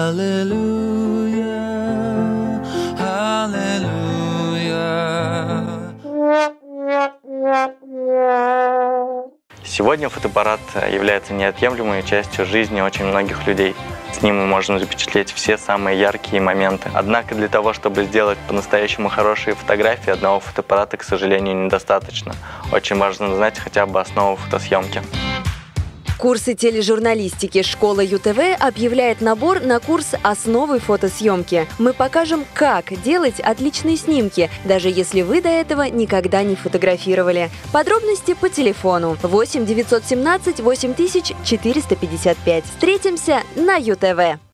Аллилуйя, аллилуйя. Сегодня фотоаппарат является неотъемлемой частью жизни очень многих людей. С ним мы можем запечатлеть все самые яркие моменты. Однако для того, чтобы сделать по-настоящему хорошие фотографии, одного фотоаппарата, к сожалению, недостаточно. Очень важно знать хотя бы основу фотосъемки. Курсы тележурналистики «Школа ЮТВ» объявляет набор на курс «Основы фотосъемки». Мы покажем, как делать отличные снимки, даже если вы до этого никогда не фотографировали. Подробности по телефону 8 917 8455. Встретимся на ЮТВ.